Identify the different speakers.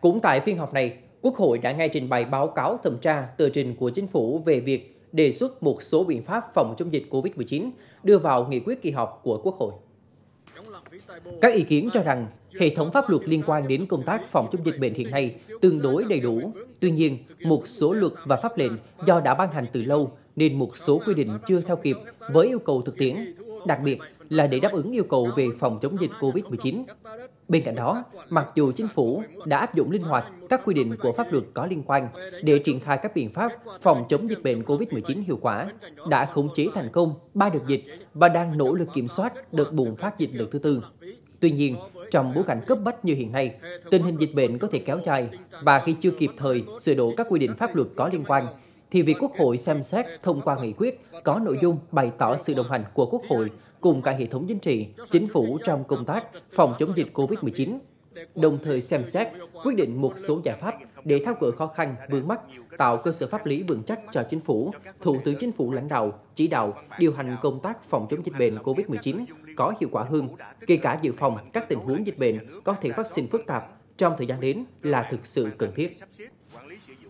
Speaker 1: Cũng tại phiên họp này, Quốc hội đã nghe trình bày báo cáo thẩm tra tờ trình của Chính phủ về việc đề xuất một số biện pháp phòng chống dịch COVID-19 đưa vào nghị quyết kỳ họp của Quốc hội. Các ý kiến cho rằng hệ thống pháp luật liên quan đến công tác phòng chống dịch bệnh hiện nay tương đối đầy đủ. Tuy nhiên, một số luật và pháp lệnh do đã ban hành từ lâu nên một số quy định chưa theo kịp với yêu cầu thực tiễn, đặc biệt là để đáp ứng yêu cầu về phòng chống dịch COVID-19. Bên cạnh đó, mặc dù Chính phủ đã áp dụng linh hoạt các quy định của pháp luật có liên quan để triển khai các biện pháp phòng chống dịch bệnh COVID-19 hiệu quả, đã khống chế thành công 3 đợt dịch và đang nỗ lực kiểm soát đợt bùng phát dịch lần thứ tư. Tuy nhiên, trong bối cảnh cấp bách như hiện nay, tình hình dịch bệnh có thể kéo dài và khi chưa kịp thời sửa đổi các quy định pháp luật có liên quan, thì việc Quốc hội xem xét thông qua nghị quyết có nội dung bày tỏ sự đồng hành của Quốc hội cùng cả hệ thống chính trị, chính phủ trong công tác phòng chống dịch COVID-19, đồng thời xem xét quyết định một số giải pháp để tháo gỡ khó khăn vướng mắc, tạo cơ sở pháp lý vững chắc cho Chính phủ, Thủ tướng Chính phủ lãnh đạo, chỉ đạo, điều hành công tác phòng chống dịch bệnh COVID-19 có hiệu quả hơn, kể cả dự phòng các tình huống dịch bệnh có thể phát sinh phức tạp trong thời gian đến là thực sự cần thiết.